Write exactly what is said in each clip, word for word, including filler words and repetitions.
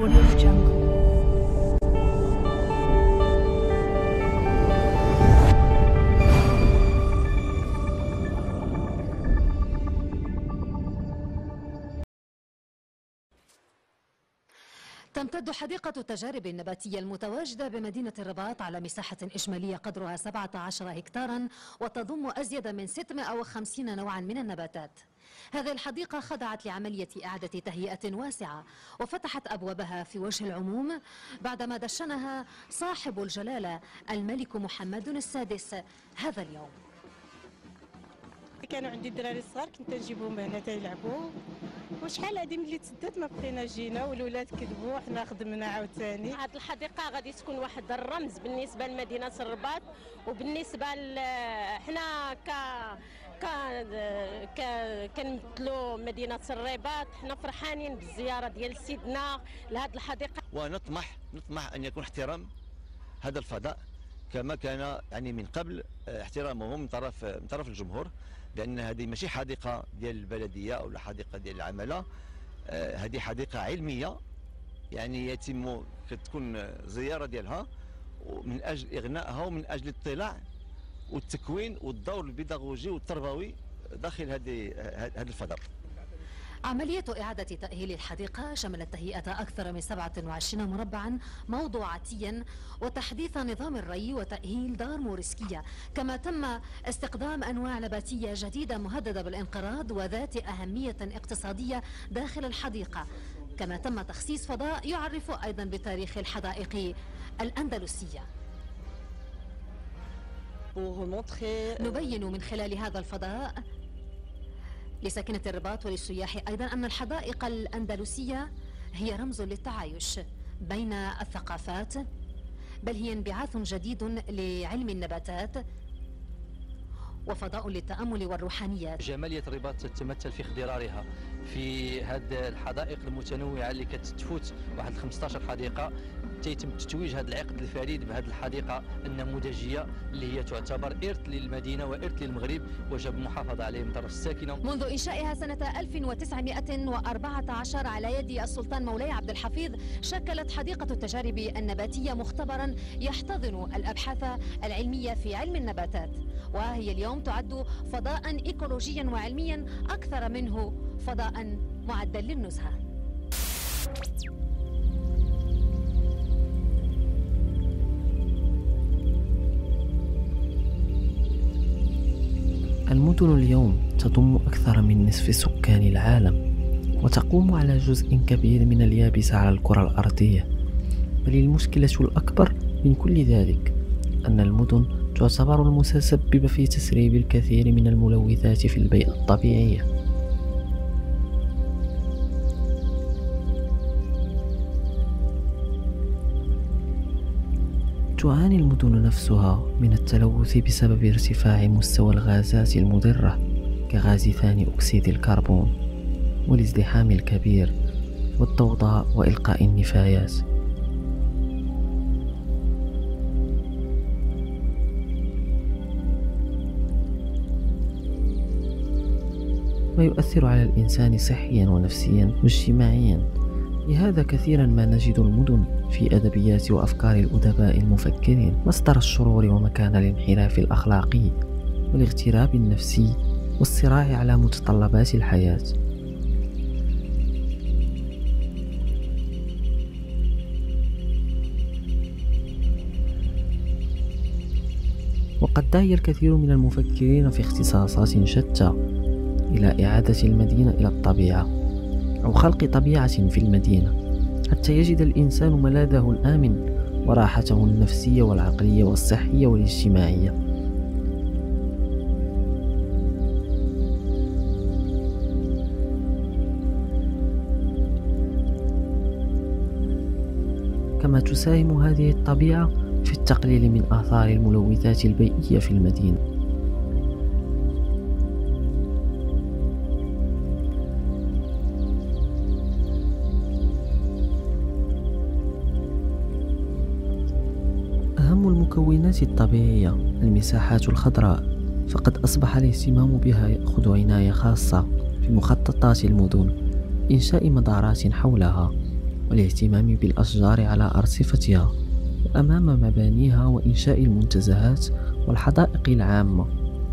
Audio Jungle. تمتد حديقة التجارب النباتية المتواجدة بمدينة الرباط على مساحة إجمالية قدرها سبعة عشر هكتارا وتضم أزيد من ستمائة وخمسين نوعا من النباتات. هذه الحديقة خضعت لعملية إعادة تهيئة واسعة وفتحت أبوابها في وجه العموم بعدما دشنها صاحب الجلالة الملك محمد السادس هذا اليوم. كانوا عندي الدراري الصغار كنت نجيبهم هنا تيلعبوا، وشحال هادي ملي تسدات ما بقينا جينا والولاد كذبوا حنا خدمنا عاوتاني. هاد الحديقه غادي تكون واحد الرمز بالنسبه لمدينه الرباط وبالنسبه حنا ك ك ك كنمثلوا مدينه الرباط. حنا فرحانين بالزياره ديال سيدنا لهاد الحديقه، ونطمح نطمح ان يكون احترام هذا الفضاء كما كان يعني من قبل احترامه من طرف من طرف الجمهور، لان هذه ماشي حديقه ديال البلديه او حديقه ديال العماله، هذه حديقه علميه يعني يتم كتكون زياره ديالها من اجل اغنائها ومن اجل الاطلاع والتكوين والدور البيداغوجي والتربوي داخل هذه هذا الفضاء. عملية إعادة تأهيل الحديقة شملت تهيئة أكثر من سبعة وعشرين مربعا موضوعاتيا وتحديث نظام الري وتأهيل دار موريسكية، كما تم استخدام أنواع نباتية جديدة مهددة بالانقراض وذات أهمية اقتصادية داخل الحديقة، كما تم تخصيص فضاء يعرف أيضا بتاريخ الحدائق الأندلسية. نبين من خلال هذا الفضاء لساكنة الرباط وللسياح أيضا أن الحدائق الأندلسية هي رمز للتعايش بين الثقافات، بل هي انبعاث جديد لعلم النباتات وفضاء للتأمل والروحانيات. جمالية الرباط تتمثل في اخضرارها في هذه الحدائق المتنوعة اللي كتفوت واحد خمسطاش حديقة. تيتم تتويج هذا العقد الفريد بهذه الحديقة النموذجية اللي هي تعتبر إرث للمدينة وإرث للمغرب، وجب المحافظة عليه من طرف الساكنة. منذ إنشائها سنة ألف وتسعمائة وأربعة عشر على يد السلطان مولاي عبد الحفيظ، شكلت حديقة التجارب النباتية مختبرا يحتضن الأبحاث العلمية في علم النباتات، وهي اليوم تعد فضاء إيكولوجيا وعلميا أكثر منه فضاء معدا للنزهة. المدن اليوم تضم أكثر من نصف سكان العالم وتقوم على جزء كبير من اليابسة على الكرة الأرضية، بل المشكلة الأكبر من كل ذلك أن المدن تعتبر المتسببة في تسريب الكثير من الملوثات في البيئة الطبيعية. تعاني المدن نفسها من التلوث بسبب ارتفاع مستوى الغازات المضرة كغاز ثاني أكسيد الكربون والازدحام الكبير والضوضاء وإلقاء النفايات. ما يؤثر على الإنسان صحيا ونفسيا واجتماعيا. لهذا كثيرا ما نجد المدن في أدبيات وأفكار الأدباء المفكرين مصدر الشرور ومكان الانحراف الأخلاقي والاغتراب النفسي والصراع على متطلبات الحياة. وقد دعي الكثير من المفكرين في اختصاصات شتى إلى إعادة المدينة إلى الطبيعة أو خلق طبيعة في المدينة حتى يجد الإنسان ملاذه الآمن وراحته النفسية والعقلية والصحية والاجتماعية. كما تساهم هذه الطبيعة في التقليل من آثار الملوثات البيئية في المدينة. أهم المكونات الطبيعية المساحات الخضراء، فقد أصبح الاهتمام بها يأخذ عناية خاصة في مخططات المدن، إنشاء مدارات حولها والاهتمام بالأشجار على أرصفتها وأمام مبانيها وإنشاء المنتزهات والحدائق العامة.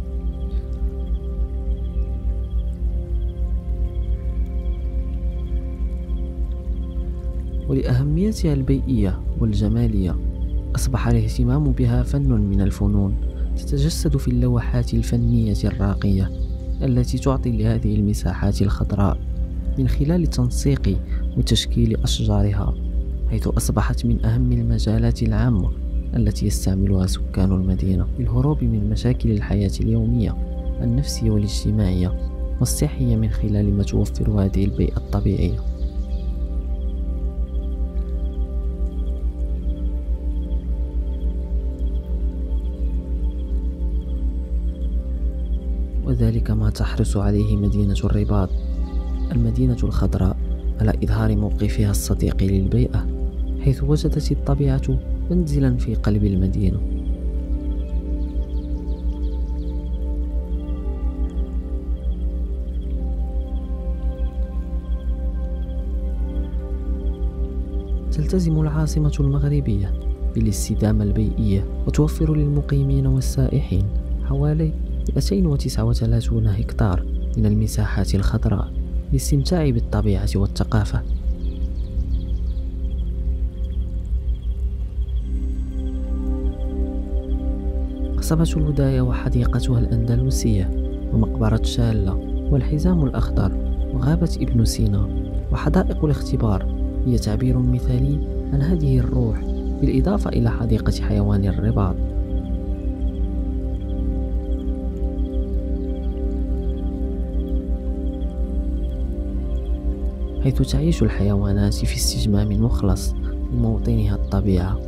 ولأهميتها البيئية والجمالية أصبح الاهتمام بها فن من الفنون تتجسد في اللوحات الفنية الراقية التي تعطي لهذه المساحات الخضراء من خلال تنسيق وتشكيل أشجارها، حيث أصبحت من أهم المجالات العامة التي يستعملها سكان المدينة للهروب من مشاكل الحياة اليومية النفسية والاجتماعية والصحية من خلال ما توفر هذه البيئة الطبيعية. وذلك ما تحرص عليه مدينة الرباط، المدينة الخضراء، على إظهار موقفها الصديق للبيئة، حيث وجدت الطبيعة منزلا في قلب المدينة. تلتزم العاصمة المغربية بالاستدامة البيئية وتوفر للمقيمين والسائحين حوالي مئتين وتسعة وثلاثين هكتار من المساحات الخضراء للاستمتاع بالطبيعة والثقافة. قصبة الهدايا وحديقتها الأندلسية ومقبرة شالة والحزام الأخضر وغابة ابن سينا وحدائق الاختبار هي تعبير مثالي عن هذه الروح، بالإضافة إلى حديقة حيوان الرباط. حيث تعيش الحيوانات في استجمام مخلص لموطنها الطبيعة.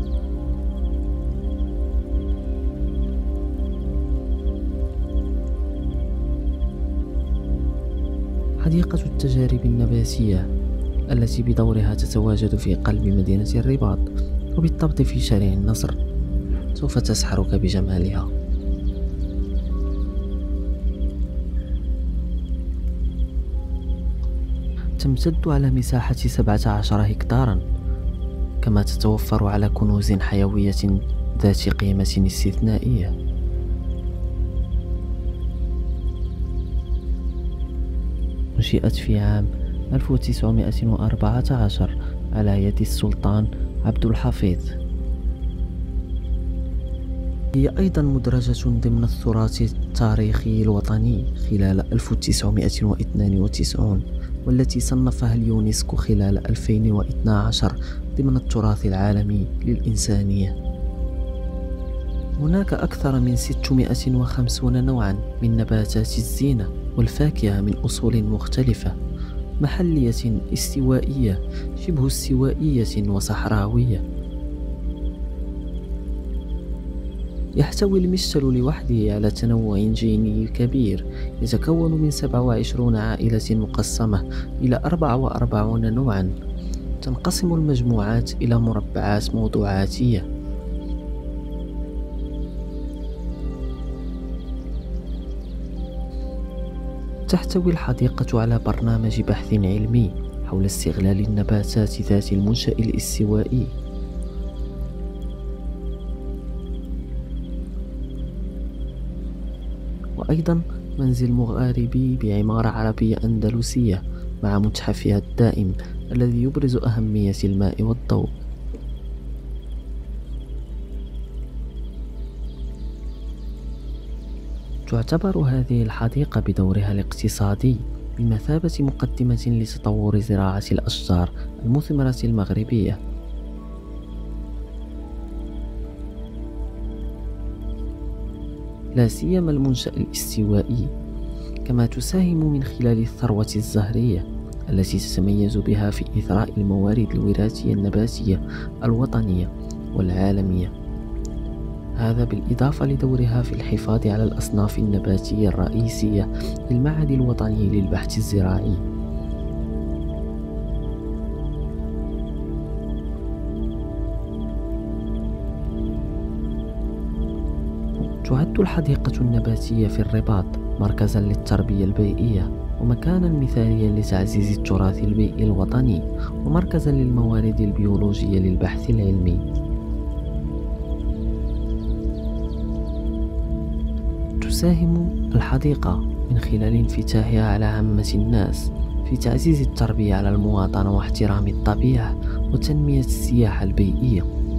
حديقة التجارب النباتية التي بدورها تتواجد في قلب مدينة الرباط وبالضبط في شارع النصر سوف تسحرك بجمالها. تمتد على مساحة سبعة عشر هكتارا، كما تتوفر على كنوز حيوية ذات قيمة استثنائية. نشئت في عام ألف وتسعمائة وأربعة عشر على يد السلطان عبد الحفيظ. هي أيضا مدرجة ضمن التراث التاريخي الوطني خلال ألف وتسعمائة واثنين وتسعين، والتي صنفها اليونسكو خلال ألفين واثني عشر ضمن التراث العالمي للإنسانية. هناك أكثر من ستمائة وخمسين نوعا من نباتات الزينة والفاكهة من أصول مختلفة، محلية، استوائية، شبه استوائية وصحراوية. يحتوي المشتل لوحده على تنوع جيني كبير يتكون من سبعة وعشرين عائلة مقسمة إلى أربعة وأربعين نوعا. تنقسم المجموعات إلى مربعات موضوعاتية. تحتوي الحديقة على برنامج بحث علمي حول استغلال النباتات ذات المنشأ الاستوائي. وأيضا منزل مغاربي بعمارة عربية أندلسية مع متحفها الدائم الذي يبرز أهمية الماء والضوء. تعتبر هذه الحديقة بدورها الاقتصادي بمثابة مقدمة لتطور زراعة الأشجار المثمرة المغربية. لا سيما المنشأ الاستوائي، كما تساهم من خلال الثروة الزهرية التي تتميز بها في إثراء الموارد الوراثية النباتية الوطنية والعالمية، هذا بالإضافة لدورها في الحفاظ على الأصناف النباتية الرئيسية للمعهد الوطني للبحث الزراعي. تعد الحديقة النباتية في الرباط مركزا للتربية البيئية ومكانا مثاليا لتعزيز التراث البيئي الوطني ومركزا للموارد البيولوجية للبحث العلمي. تساهم الحديقة من خلال انفتاحها على عامة الناس في تعزيز التربية على المواطنة واحترام الطبيعة وتنمية السياحة البيئية.